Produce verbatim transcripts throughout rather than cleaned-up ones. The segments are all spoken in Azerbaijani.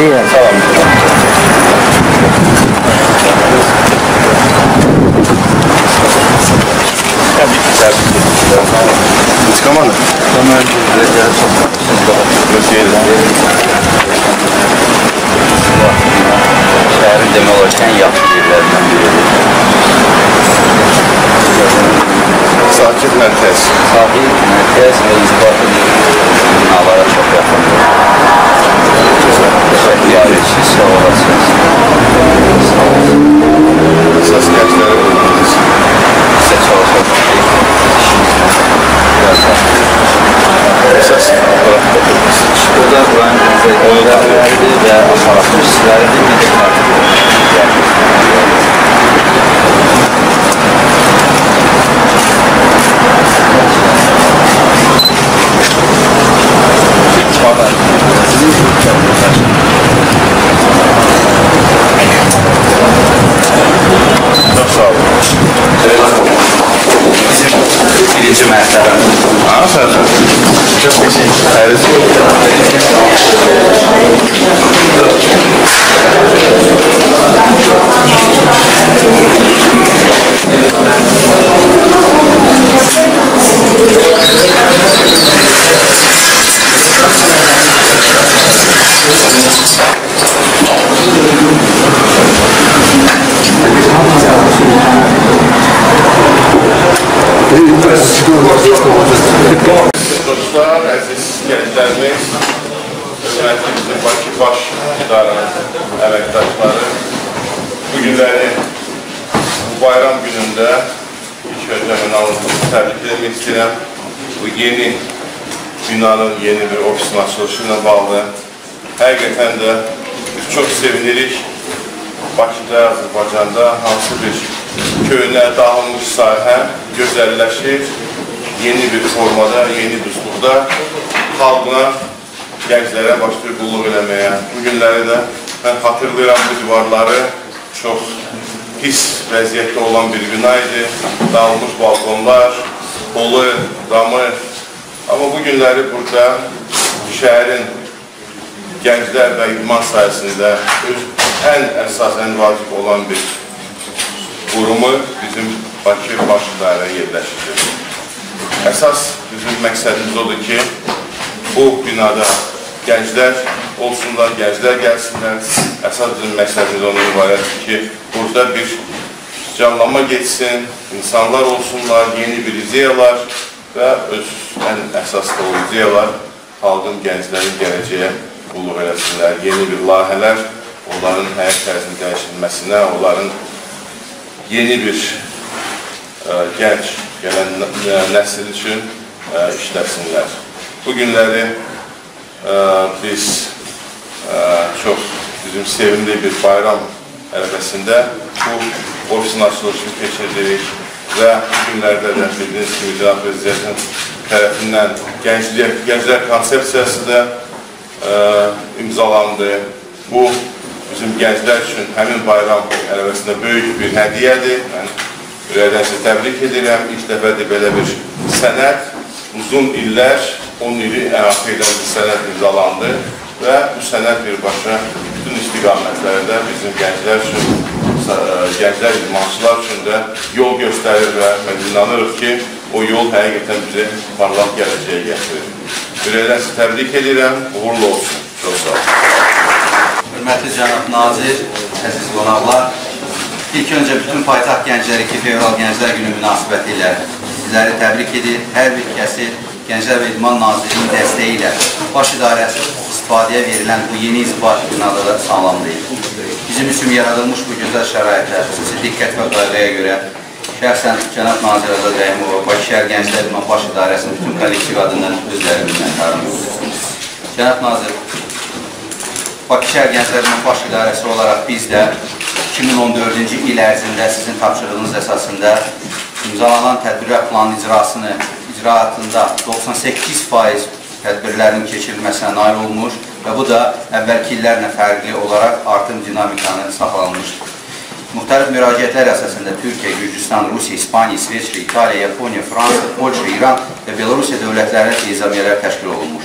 İyi. Tamam. Tabii ki tabii ki. Çıkamadı. Tamam. Şehrin demək olarkən yaxşı yerlərindən biridir. Sakit mərkəz. Sakit mərkəz və inzibati binalara çox yaxındır. Təşəkkür edirik, sağ olasınız. Əsas gənclərə bulundunuz. Sizə çalışaq əsas olaraq bakılmışsınız. Burada Quran Bizəklərdir və aşağısı işçiləridir, bir də çok sağ olun. Bizim birinci mərtəbəmiz. Aferin. Çok teşekkür ederiz. Dostlar, əziz gənclərimiz, özellikle bizim Bakı Baş İdarənin əməkdaşları bu günləri bu bayram günündə ilk önce mən alıntısı təbrik etmək istəyirəm. Bu yeni binanın yeni bir ofisin açılışı ilə bağlı. Həqiqətən də çox sevinirik. Bakıda, Azərbaycanda hansı bir köhnə dağılmış sahə gözəlləşir, yeni bir formada, yeni düsturda xalqına, gənclərə başlayır qulluq eləməyə. Bu günləri də mən xatırlayıram bu divarları, çox pis vəziyyətdə olan bir bina idi, dağılmış balkonlar, polu, damı. Amma bu günləri burada şəhərin gənclər və idman sayəsində ən əsas, ən vacib olan bir qurumu bizim Bakı Baş İdarəyə yerləşir. Əsas bizim məqsədimiz odur ki, bu binada gənclər olsunlar, gənclər gəlsinlər. Əsas bizim məqsədimiz onun ibarətdir ki, burada bir canlanma geçsin, insanlar olsunlar, yeni bir ideyalar və öz ən əsas da o ideyalar xalqın, gənclərin gələcəyə qulluq eləsinlər. Yeni bir layihələr, onların həyat tərzinin dəyişilməsinə, onların yeni bir ə, gənc gələn nəsil üçün ə, işləsinlər. Bu günləri ə, biz ə, çox bizim sevimli bir bayram ərəfəsində bu ofisin açılışını keçirdirik və bu günlərdə də bildiyiniz kimi Cənab Prezidentin tərəfindən gənclər, gənclər konsepsiyası da ə, imzalandı. Bu bizim gənclər üçün həmin bayram ərəfəsində böyük bir hədiyyədir. Mən ürəkdən sizə təbrik edirəm. İlk dəfədir belə bir sənəd, uzun illər, on ili əhatə edən bir sənəd imzalandı və bu sənəd birbaşa bütün istiqamətlərdə bizim gənclər üçün, gənclər idmançılar üçün də yol göstərir və mən inanırıq ki, o yol həqiqətən bizi parlaq gələcəyə gətirir. Ürəkdən sizə təbrik edirəm, uğurlu olsun. Çox sağ olun. Hörmətli Cənab Nazir, əziz qonaqlar, ilk öncə bütün paytaxt gəncləri iki fevral Gənclər Günü münasibəti ilə sizləri təbrik edir. Hər bir kəsi Gənclər və İdman Nazirinin dəstəyi ilə baş idarəsi istifadəyə verilən bu yeni inzibati binada da salamlayır. Bizim üçün yaradılmış bu gözəl şəraitlər, xüsusi diqqət və qayğıya görə şəxsən Cənab Nazir Azad Rəhimova, Bakı Şəhər Gənclər İdman Baş İdarəsinin bütün kollektiv adından özləri minnətdarlıq. Cənab Nazir, Bakı Şəhər Gənclər İdman Baş İdarəsi olaraq biz də iki min on dördüncü il ərzində sizin tapşırığınız əsasında imzalanan tədbirlər planının icrasını, icraatında doxsan səkkiz faiz tədbirlərin keçirilməsinə nail olmuş və bu da əvvəlki illərlə fərqli olaraq artım dinamikanı saxlanmışdır. Müxtəlif müraciətlər əsasında Türkiyə, Gürcüstan, Rusiya, İspaniya, İsveçrə, İtaliya, Yaponiya, Fransa, Polşa, İran və Belorusiya dövlətlərinin nizamiyyələr təşkil olunmuşdur.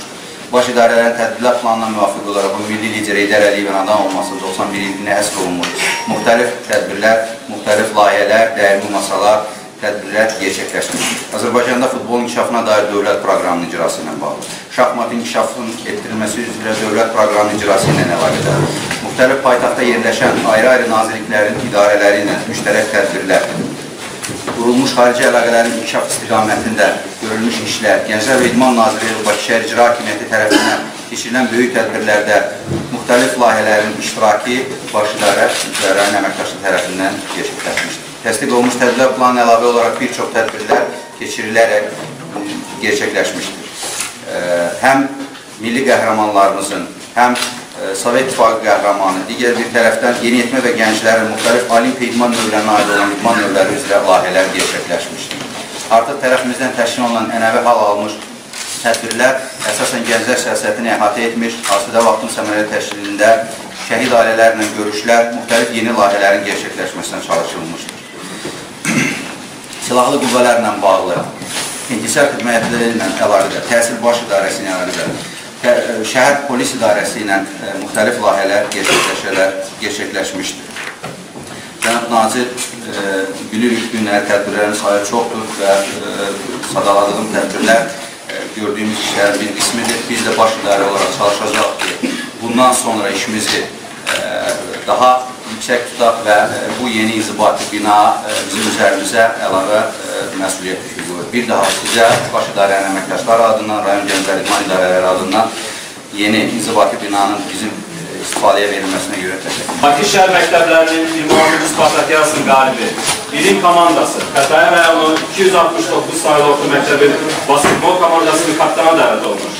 baş idarələrin tədbirlər planına müvafiq olaraq bu milli lider Heydər Əliyevin anadan olması doxsan bir iliyinə həsr olunmuş müxtəlif tədbirlər, müxtəlif layihələr, dəyərli masalar, tədbirlər gerçəkləşmişdir. Azərbaycanda futbolun inkişafına dair dövlət proqramının icrası ilə bağlı, şahmat inkişafının etdirilməsi üzrə dövlət proqramının icrası ilə əlaqədar, müxtəlif paytaxtda yerləşən ayrı-ayrı nazirliklərin idarələri ilə müştərək tədbirlər, qurulmuş xarici əlaqələrin inkişaf istiqamətində görülmüş işlər, Gənclər və İdman Nazirliyi Bakı Şəhər İcra Hakimiyyəti tərəfindən keçirilən böyük tədbirlərdə müxtəlif layihələrin iştirakı baş idarə üzvlərinin əməkdaşlığı tərəfindən gerçəkləşmişdir. Təsdiq olunmuş tədbirlər planına əlavə olaraq bir çox tədbirlər keçirilərək gerçəkləşmişdir. Həm milli qəhrəmanlarımızın, həm Sovet İttifaqı qəhrəmanı, digər bir tərəfdən yeniyetmə və gənclərin müxtəlif olimpiya idman növlərinə aid olan idman növləri üzrə layihələr gerçəkləşmişdir. Artıq tərəfimizdən təşkil olunan ənəvi hal almış tədbirlər əsasən gənclər siyasətini əhatə etmiş, asudə vaxtın səmərəli təşkilində şəhid ailələrlə görüşlər, müxtəlif yeni layihələrin gerçəkləşməsinə çalışılmışdır. Silahlı qüvvələrlə bağlı, intisar xidmətləri ilə əlaqədar, təhsil baş idarəsi ilə əlaqədar, şəhər polis idarəsi ilə müxtəlif layihələr gerçəkləşmişdir. Cənab Nazir, bilirik günlər tədbirlərin sayı çoxdur və sadaladığım tədbirlər gördüyümüz işlərin bir qismidir. Biz də baş idarə olaraq çalışacaq ki, bundan sonra işimizi daha yüksək tutaq və bu yeni inzibati bina bizim üzərimizə əlavə məsuliyyət yükü. Bir daha sizə baş idarənin əməkdaşları adından, rayon gənclər idman idarələri adından yeni inzibati binanın bizim istifadəyə verilməsinə görə təşəkkür ederim. Bakı şəhər məktəblərinin iyirmi altıncı Spartakiyasının qalibi, ilin komandası, Xətai rayonu iki yüz altmış doqquz sayılı orta məktəbin basketbol komandasının kapitana dəvət olunur.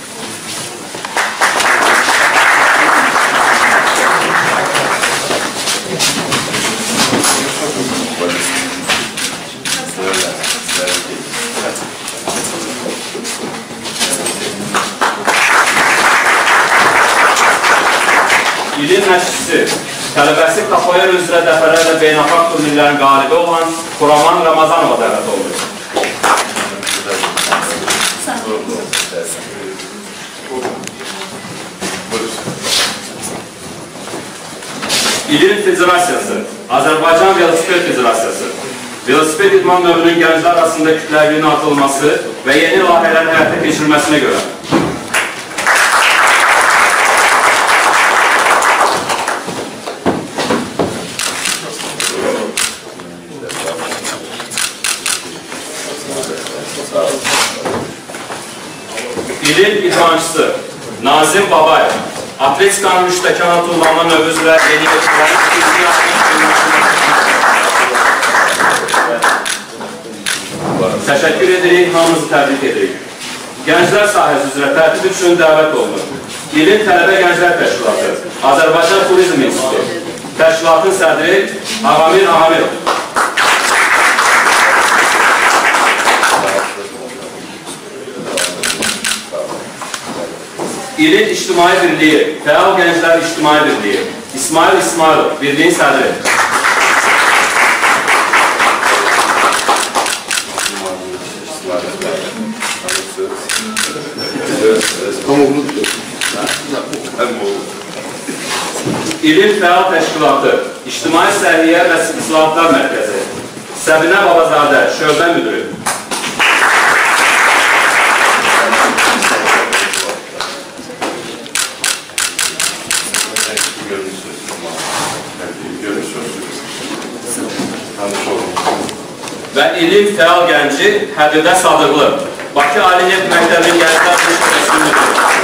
İlin məşqçisi, tələbəsi Kapoeira üzrə dəfələrlə beynəlxalq turnirlərin qalibi olan Xuraman Ramazanova dəvət olunur. İlin Federasiyası, Azərbaycan Velosiped Federasiyası, velosiped idman növünün gənclər arasında kütləviliyin artırılması və yeni layihələrin həyata keçirilməsinə görə. İlin idmançısı Nazim Babayev, Atletikanın müştəkana tullanma növü üzrə yeni yetkilərin ikinci təşəkkür edirik, hamımızı təbrik edirik. Gənclər sahəsi üzrə tərtib üçün dəvət olunur. İlin Tələbə Gənclər Təşkilatı, Azərbaycan Turizm İnstitutu, təşkilatın sədri Ağamir Ağamirov. İlin İctimai Birliyi, Fəal Gənclər İctimai Birliyi, İsmail İsmailov, birliyin sədri. İlin Fəal Təşkilatı, İctimai Səhiyyə və İslahatlar Mərkəzi, Səbinə Babazadə, şöbə müdürü. Və ilin fəal gənci Həbidə Sadıqlı, Bakı Ali Neft Məktəbinin Gənclər Təşkilatı müdürü.